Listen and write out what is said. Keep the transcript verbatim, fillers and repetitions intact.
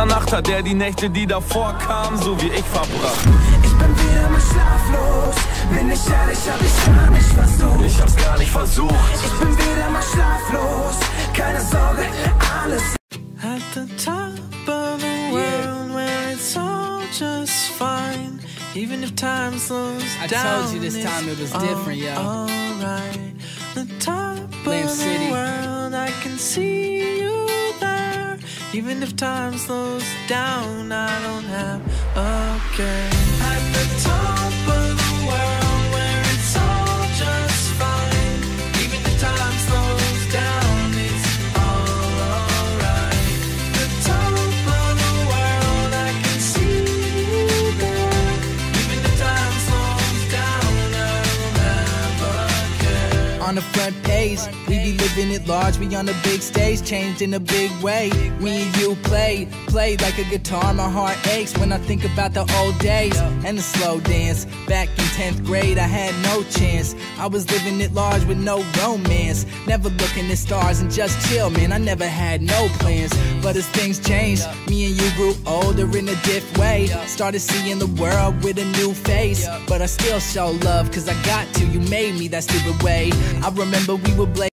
Nacht hat er die Nächte, die davor kamen, so wie ich verbracht. Ich bin wieder mal schlaflos, bin ich ehrlich, hab ich gar nicht versucht. Ich hab's gar nicht versucht. Ich bin wieder mal schlaflos, keine Sorge, alles at the top of the world, yeah, where it's all just fine. Even if time slows I down, I told you this time it was different, yo. Alright, the top Lamb of City. the world, I can see you there. Even if time slows down, I don't have a care. At the top of the world, where it's all just fine. Even if time slows down, it's all alright. The top of the world, I can see you there. Even if time slows down, I don't have a care. On the front page, we be living it large, we on the big stage, changed in a big way. Me and you play, play like a guitar, my heart aches when I think about the old days and the slow dance. Back in tenth grade, I had no chance. I was living it large with no romance, never looking at stars and just chill, man. I never had no plans, but as things changed, me and you grew older in a diff way. Started seeing the world with a new face, but I still show love, cause I got to, you made me that stupid way. I remember we would play